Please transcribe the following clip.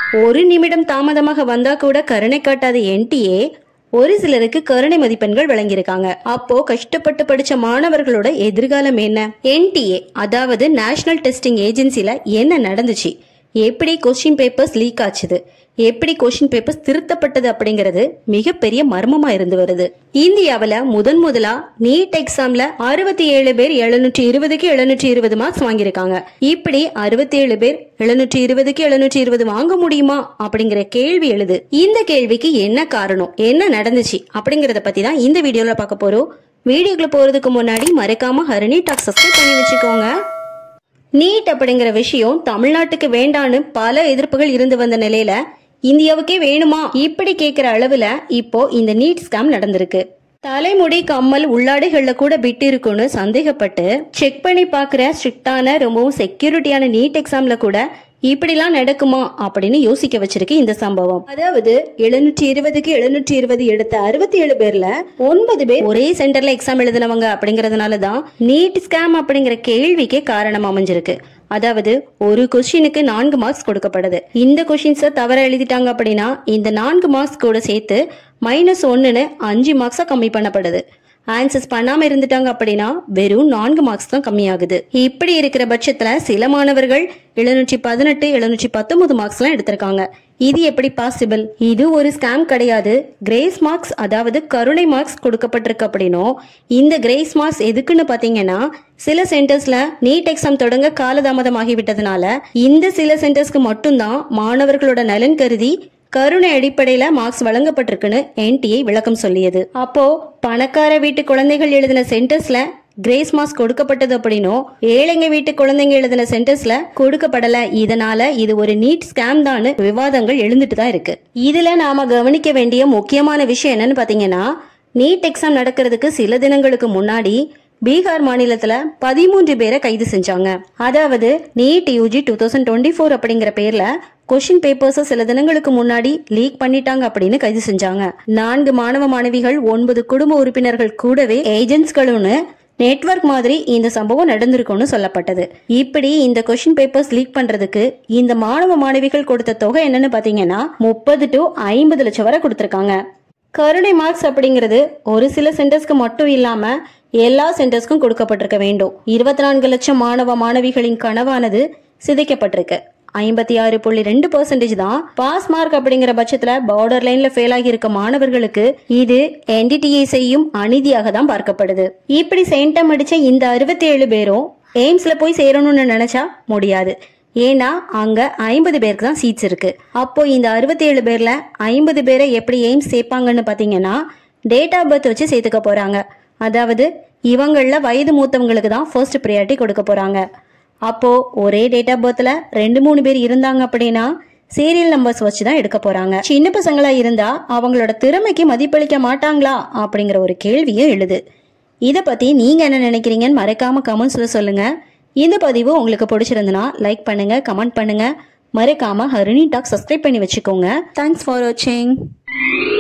ஒரு நிமிடம் தாமதமாக வந்தா கூட கருணை காட்டாத என்டிஏ ஒரு சிலருக்கு கருணை மதிப்பெண்கள் வழங்கியிருக்காங்க. அப்போ கஷ்டப்பட்டு படிச்ச மாணவர்களோட எதிர்காலம் என்ன? என்டிஏ அதாவது நேஷனல் டெஸ்டிங் ஏஜென்சில என்ன நடந்துச்சு, எப்படி கொஸ்டின் பேப்பர்ஸ் லீக் ஆச்சுது, எப்படி கொஸ்டின் பேப்பர்ஸ் திருத்தப்பட்டது அப்படிங்கிறது மிகப்பெரிய மர்மமா இருந்து வருது. இந்தியாவில முதலா நீட் எக்ஸாம்ல 67 பேர் 720க்கு 720 மார்க்ஸ் வாங்கியிருக்காங்க. இப்படி 67 பேர் 720க்கு 720 வாங்க முடியுமா அப்படிங்கிற கேள்வி எழுது. இந்த கேள்விக்கு என்ன காரணம், என்ன நடந்துச்சு அப்படிங்கறத பத்தி தான் இந்த வீடியோல பார்க்க போறோம். வீடியோக்குள்ள போறதுக்கு முன்னாடி மறக்காம ஹரிணி டாக் சப்ஸ்கிரைப் பண்ணி வச்சுக்கோங்க. நீட் அப்படிங்கிற விஷயம் தமிழ்நாட்டுக்கு வேண்டான்னு பல எதிர்ப்புகள் இருந்து வந்த நிலையில இந்தியாவுக்கே வேணுமா இப்படி கேட்கிற அளவுல இப்போ இந்த நீட் ஸ்கேம் நடந்திருக்கு. தலைமுடி கம்மல் உள்ளாடைகள்ல கூட பிட்டு இருக்குன்னு சந்தேகப்பட்டு செக் பண்ணி பாக்குற ஸ்ட்ரிக்டான ரொம்பவும் செக்யூரிட்டியான நீட் எக்ஸாம்ல கூட இப்படிலாம் நடக்குமா அப்படின்னு யோசிக்க வச்சிருக்கு இந்த சம்பவம். அதாவது 720க்கு 720 எடுத்த 67 பேர்ல 9 பேர் ஒரே சென்டர்ல எக்ஸாம் எழுதினவங்க அப்படிங்கறதுனாலதான் நீட் ஸ்கேம் அப்படிங்கிற கேள்விக்கே காரணம் அமைஞ்சிருக்கு. அதாவது ஒரு கொஸ்டினுக்கு 4 மார்க்ஸ் கொடுக்கப்படுது. இந்த கொஸ்டின்ஸை தவற எழுதிட்டாங்க அப்படின்னா இந்த 4 மார்க்ஸ் கூட சேர்த்து -1ன்னு 5 மார்க்ஸா கம்மி பண்ணப்படுது. ஆன்சர்ஸ் பண்ணாம இருந்துட்டாங்க அப்படின்னா வெறும் 4 மார்க்ஸ் தான் கம்மியாகுது. இப்படி இருக்கிற பட்சத்துல சில மாணவர்கள் 718 719 மார்க்ஸ் எல்லாம் எடுத்திருக்காங்க. இது எப்படி பாசிபிள்? இது ஒரு ஸ்கேம் கிடையாது. கிரேஸ் மார்க்ஸ் அதாவது கருணை மார்க்ஸ் கொடுக்கப்பட்டிருக்கு. அப்படின்னும் இந்த கிரேஸ் மார்க்ஸ் எதுக்குன்னு பாத்தீங்கன்னா சில சென்டர்ஸ்ல நீட் எக்ஸாம் தொடங்க காலதாமதம் ஆகிவிட்டதுனால இந்த சில சென்டர்ஸ்க்கு மட்டும்தான் மாணவர்களோட நலன் கருதி கருணை அடிப்படையில மார்க்ஸ் வழங்கப்பட்டிருக்குன்னு என்டிஏ விளக்கம் சொல்லியது. அப்போ பணக்கார வீட்டு குழந்தைகள் எழுதின சென்டர்ஸ்ல கிரேஸ் மார்க்ஸ் கொடுக்கப்பட்டது அப்படின்னும் ஏழைங்க வீட்டு குழந்தைங்க எழுதின சென்டர்ஸ்ல கொடுக்கப்படல. இதனால இது ஒரு நீட் ஸ்கேம் தான் விவாதங்கள் எழுந்துட்டு தான் இருக்கு. இதுல நாம கவனிக்க வேண்டிய முக்கியமான விஷயம் என்னன்னு பாத்தீங்கன்னா நீட் எக்ஸாம் நடக்கிறதுக்கு சில தினங்களுக்கு முன்னாடி பீகார் மாநிலத்துல 13 பேரை கைது செஞ்சாங்க. அதாவது நீட் யூஜி 2024 அப்படிங்கிற பேர்ல கொஸ்டின் பேப்பர்ஸ் சில தினங்களுக்கு முன்னாடி லீக் பண்ணிட்டாங்க அப்படின்னு கைது செஞ்சாங்க. 4 மாணவ மாணவிகள் 9 குடும்ப உறுப்பினர்கள் கூடவே ஏஜென்ட்ஸ்களும் நெட்வொர்க் மாதிரி இந்த சம்பவம் நடந்திருக்கும்னு சொல்லப்பட்டது. இப்படி இந்த கொஸ்டின் பேப்பர்ஸ் லீக் பண்றதுக்கு இந்த மாணவ மாணவிகள் கொடுத்த தொகை என்னன்னு பாத்தீங்கன்னா 30 to 50 லட்சம் வரை கொடுத்திருக்காங்க. கருணை மார்க்ஸ் அப்படிங்கிறது ஒரு சில சென்டர்ஸ்க்கு மட்டும் இல்லாம எல்லா சென்டர்ஸ்க்கும் கொடுக்கப்பட்டிருக்க வேண்டும். 24 லட்சம் மாணவ மாணவிகளின் கனவானது சிதைக்கப்பட்டிருக்கு. 56.2% தான் பாஸ் மார்க் அப்படிங்கிற பட்சத்துல பார்டர் லைன்ல ஃபெயில் ஆகி இருக்க மாணவர்களுக்கு இது என்டிஏ செய்யும் அநீதியாக தான் பார்க்கப்படுது. இப்படி சென்டம் அடிச்ச இந்த 67 பேரும் எய்ம்ஸ்ல போய் சேரணும்னு நினைச்சா முடியாது. ஏன்னா அங்க 50 பேருக்கு தான் சீட்ஸ் இருக்கு. அப்போ இந்த 67 பேர்ல 50 பேரை எப்படி எய்ம்ஸ் சேர்ப்பாங்கன்னு பாத்தீங்கன்னா டேட் ஆஃப் பர்த் வச்சு சேர்த்துக்க போறாங்க. அதாவது இவங்கள வயது மூத்தவங்களுக்கு தான் ஃபர்ஸ்ட் ப்ரையாரிட்டி கொடுக்க போறாங்க. அப்போ ஒரே டேட் ஆஃப் பர்த்ல 2-3 பேர் இருந்தாங்க அப்படின்னா சீரியல் நம்பர்ஸ் வச்சு தான் எடுக்க போறாங்க. சின்ன பசங்களா இருந்தா அவங்களோட திறமைக்கு மதிப்பளிக்க மாட்டாங்களா அப்படிங்கிற ஒரு கேள்வியும் எழுது. இதை பத்தி நீங்க என்ன நினைக்கிறீங்கன்னு மறக்காம கமெண்ட்ஸ்ல சொல்லுங்க. இந்த பதிவு உங்களுக்கு பிடிச்சிருந்தனா லைக் பண்ணுங்க, கமெண்ட் பண்ணுங்க. மறக்காம ஹரிணி டாக் சப்ஸ்கிரைப் பண்ணி வச்சுக்கோங்க. தேங்க்ஸ் ஃபார் வாட்சிங்.